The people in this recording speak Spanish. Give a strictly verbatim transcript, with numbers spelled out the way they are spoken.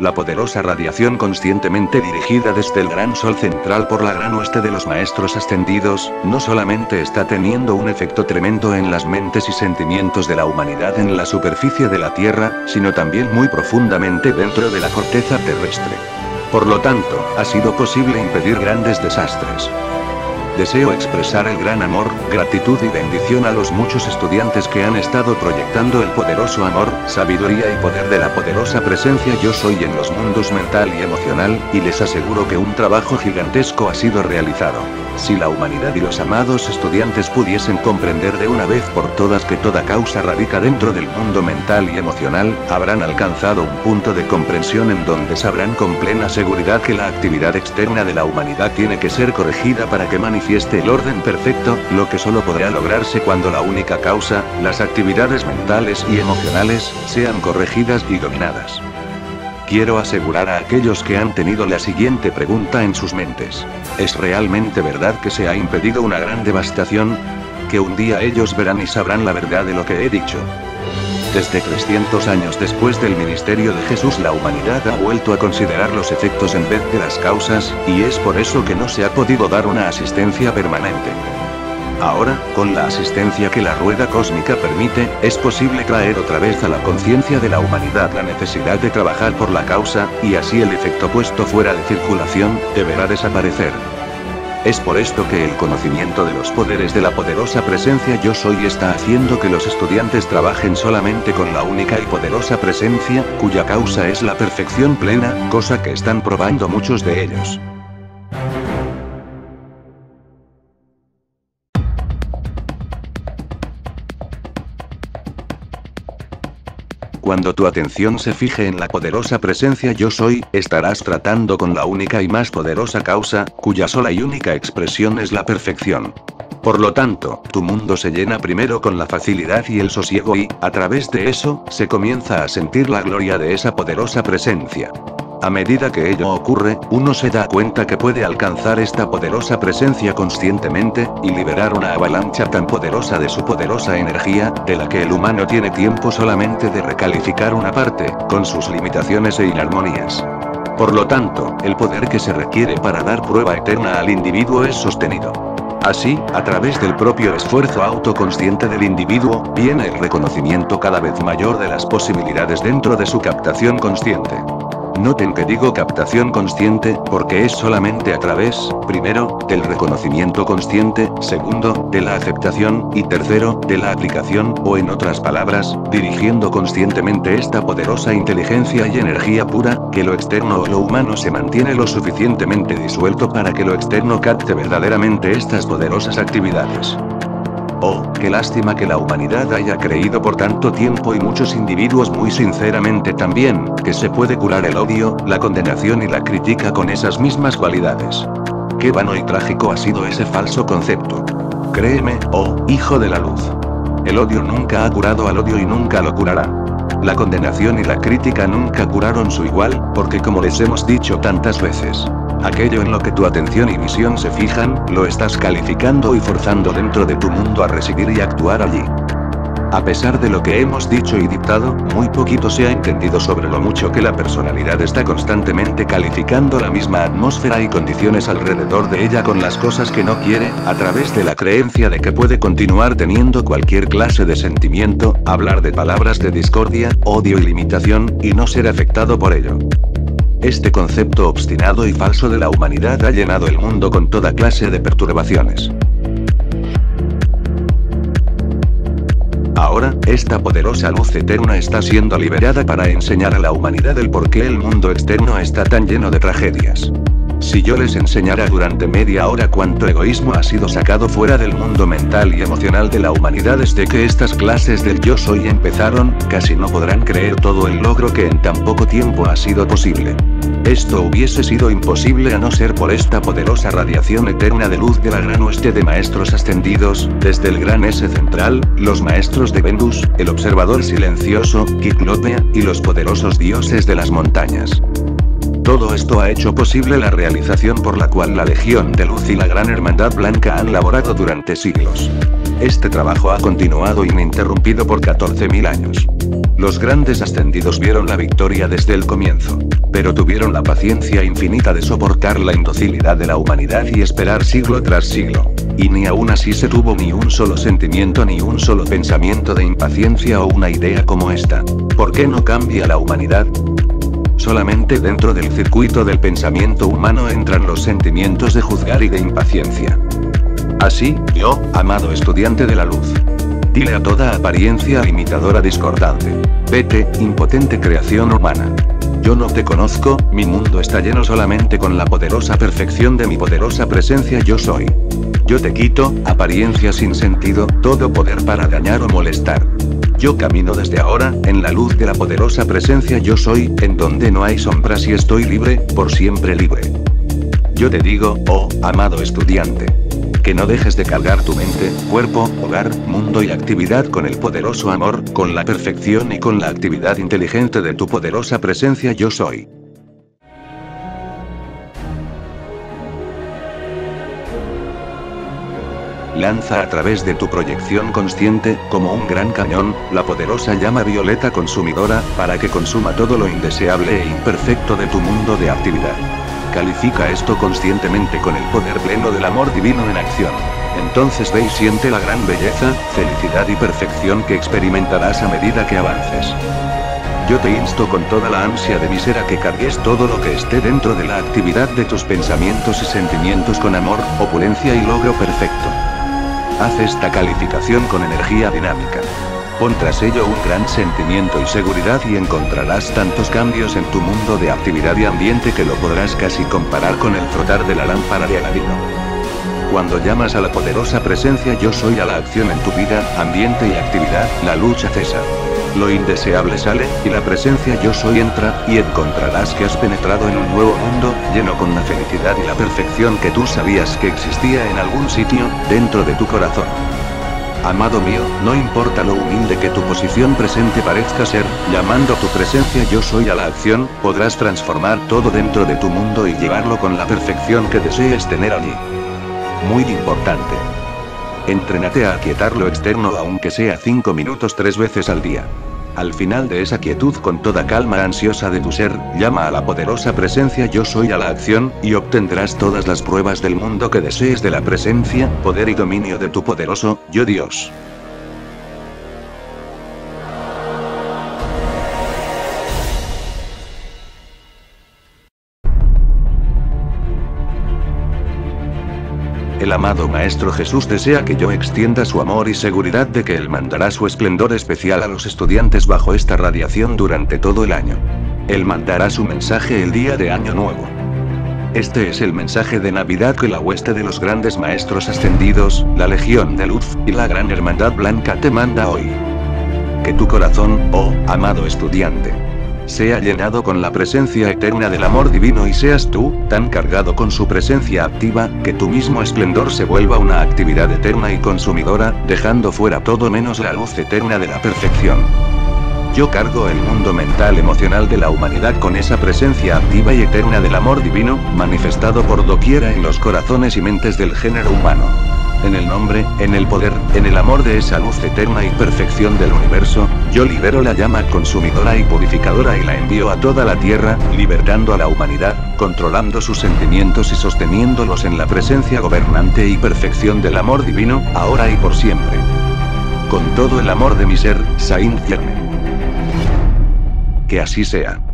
La poderosa radiación conscientemente dirigida desde el gran sol central por la gran oeste de los maestros ascendidos, no solamente está teniendo un efecto tremendo en las mentes y sentimientos de la humanidad en la superficie de la Tierra, sino también muy profundamente dentro de la corteza terrestre. Por lo tanto, ha sido posible impedir grandes desastres. Deseo expresar el gran amor, gratitud y bendición a los muchos estudiantes que han estado proyectando el poderoso amor, sabiduría y poder de la poderosa presencia Yo Soy en los mundos mental y emocional, y les aseguro que un trabajo gigantesco ha sido realizado. Si la humanidad y los amados estudiantes pudiesen comprender de una vez por todas que toda causa radica dentro del mundo mental y emocional, habrán alcanzado un punto de comprensión en donde sabrán con plena seguridad que la actividad externa de la humanidad tiene que ser corregida para que manifieste el orden perfecto, lo que solo podrá lograrse cuando la única causa, las actividades mentales y emocionales, sean corregidas y dominadas. Quiero asegurar a aquellos que han tenido la siguiente pregunta en sus mentes. ¿Es realmente verdad que se ha impedido una gran devastación? Que un día ellos verán y sabrán la verdad de lo que he dicho. Desde trescientos años después del ministerio de Jesús, la humanidad ha vuelto a considerar los efectos en vez de las causas, y es por eso que no se ha podido dar una asistencia permanente. Ahora, con la asistencia que la rueda cósmica permite, es posible traer otra vez a la conciencia de la humanidad la necesidad de trabajar por la causa, y así el efecto puesto fuera de circulación, deberá desaparecer. Es por esto que el conocimiento de los poderes de la poderosa presencia Yo Soy está haciendo que los estudiantes trabajen solamente con la única y poderosa presencia, cuya causa es la perfección plena, cosa que están probando muchos de ellos. Cuando tu atención se fije en la poderosa presencia Yo Soy, estarás tratando con la única y más poderosa causa, cuya sola y única expresión es la perfección. Por lo tanto, tu mundo se llena primero con la facilidad y el sosiego y, a través de eso, se comienza a sentir la gloria de esa poderosa presencia. A medida que ello ocurre, uno se da cuenta que puede alcanzar esta poderosa presencia conscientemente, y liberar una avalancha tan poderosa de su poderosa energía, de la que el humano tiene tiempo solamente de recalificar una parte, con sus limitaciones e inarmonías. Por lo tanto, el poder que se requiere para dar prueba eterna al individuo es sostenido. Así, a través del propio esfuerzo autoconsciente del individuo, viene el reconocimiento cada vez mayor de las posibilidades dentro de su captación consciente. Noten que digo captación consciente, porque es solamente a través, primero, del reconocimiento consciente, segundo, de la aceptación, y tercero, de la aplicación, o en otras palabras, dirigiendo conscientemente esta poderosa inteligencia y energía pura, que lo externo o lo humano se mantiene lo suficientemente disuelto para que lo externo capte verdaderamente estas poderosas actividades. Oh, qué lástima que la humanidad haya creído por tanto tiempo y muchos individuos muy sinceramente también, que se puede curar el odio, la condenación y la crítica con esas mismas cualidades. Qué vano y trágico ha sido ese falso concepto. Créeme, oh, hijo de la luz. El odio nunca ha curado al odio y nunca lo curará. La condenación y la crítica nunca curaron su igual, porque como les hemos dicho tantas veces, aquello en lo que tu atención y visión se fijan, lo estás calificando y forzando dentro de tu mundo a residir y actuar allí. A pesar de lo que hemos dicho y dictado, muy poquito se ha entendido sobre lo mucho que la personalidad está constantemente calificando la misma atmósfera y condiciones alrededor de ella con las cosas que no quiere, a través de la creencia de que puede continuar teniendo cualquier clase de sentimiento, hablar de palabras de discordia, odio y limitación, y no ser afectado por ello. Este concepto obstinado y falso de la humanidad ha llenado el mundo con toda clase de perturbaciones. Ahora, esta poderosa luz eterna está siendo liberada para enseñar a la humanidad el por qué el mundo externo está tan lleno de tragedias. Si yo les enseñara durante media hora cuánto egoísmo ha sido sacado fuera del mundo mental y emocional de la humanidad desde que estas clases del Yo Soy empezaron, casi no podrán creer todo el logro que en tan poco tiempo ha sido posible. Esto hubiese sido imposible a no ser por esta poderosa radiación eterna de luz de la gran oeste de maestros ascendidos, desde el gran S central, los maestros de Venus, el observador silencioso, Kiklopea, y los poderosos dioses de las montañas. Todo esto ha hecho posible la realización por la cual la Legión de Luz y la Gran Hermandad Blanca han laborado durante siglos. Este trabajo ha continuado ininterrumpido por catorce mil años. Los grandes ascendidos vieron la victoria desde el comienzo. Pero tuvieron la paciencia infinita de soportar la indocilidad de la humanidad y esperar siglo tras siglo. Y ni aún así se tuvo ni un solo sentimiento ni un solo pensamiento de impaciencia o una idea como esta. ¿Por qué no cambia la humanidad? Solamente dentro del circuito del pensamiento humano entran los sentimientos de juzgar y de impaciencia. Así, yo, amado estudiante de la luz, dile a toda apariencia limitadora discordante: vete, impotente creación humana. Yo no te conozco, mi mundo está lleno solamente con la poderosa perfección de mi poderosa presencia yo soy. Yo te quito, apariencia sin sentido, todo poder para dañar o molestar. Yo camino desde ahora, en la luz de la poderosa presencia yo soy, en donde no hay sombras y estoy libre, por siempre libre. Yo te digo, oh, amado estudiante, que no dejes de cargar tu mente, cuerpo, hogar, mundo y actividad con el poderoso amor, con la perfección y con la actividad inteligente de tu poderosa presencia yo soy. Lanza a través de tu proyección consciente, como un gran cañón, la poderosa llama violeta consumidora, para que consuma todo lo indeseable e imperfecto de tu mundo de actividad. Califica esto conscientemente con el poder pleno del amor divino en acción. Entonces ve y siente la gran belleza, felicidad y perfección que experimentarás a medida que avances. Yo te insto con toda la ansia de mi ser a que cargues todo lo que esté dentro de la actividad de tus pensamientos y sentimientos con amor, opulencia y logro perfecto. Haz esta calificación con energía dinámica. Pon tras ello un gran sentimiento y seguridad y encontrarás tantos cambios en tu mundo de actividad y ambiente que lo podrás casi comparar con el frotar de la lámpara de Aladino. Cuando llamas a la poderosa presencia yo soy a la acción en tu vida, ambiente y actividad, la lucha cesa. Lo indeseable sale, y la presencia yo soy entra, y encontrarás que has penetrado en un nuevo mundo, lleno con la felicidad y la perfección que tú sabías que existía en algún sitio, dentro de tu corazón. Amado mío, no importa lo humilde que tu posición presente parezca ser, llamando tu presencia yo soy a la acción, podrás transformar todo dentro de tu mundo y llevarlo con la perfección que desees tener allí. Muy importante. Entrénate a aquietar lo externo aunque sea cinco minutos tres veces al día. Al final de esa quietud con toda calma ansiosa de tu ser, llama a la poderosa presencia yo soy a la acción, y obtendrás todas las pruebas del mundo que desees de la presencia, poder y dominio de tu poderoso, yo Dios. El amado Maestro Jesús desea que yo extienda su amor y seguridad de que Él mandará su esplendor especial a los estudiantes bajo esta radiación durante todo el año. Él mandará su mensaje el día de Año Nuevo. Este es el mensaje de Navidad que la hueste de los grandes maestros ascendidos, la Legión de Luz, y la Gran Hermandad Blanca te manda hoy. Que tu corazón, oh, amado estudiante, sea llenado con la presencia eterna del amor divino y seas tú, tan cargado con su presencia activa, que tu mismo esplendor se vuelva una actividad eterna y consumidora, dejando fuera todo menos la luz eterna de la perfección. Yo cargo el mundo mental emocional de la humanidad con esa presencia activa y eterna del amor divino, manifestado por doquiera en los corazones y mentes del género humano. En el nombre, en el poder, en el amor de esa luz eterna y perfección del universo, yo libero la llama consumidora y purificadora y la envío a toda la tierra, libertando a la humanidad, controlando sus sentimientos y sosteniéndolos en la presencia gobernante y perfección del amor divino, ahora y por siempre. Con todo el amor de mi ser, Saint Germain. Que así sea.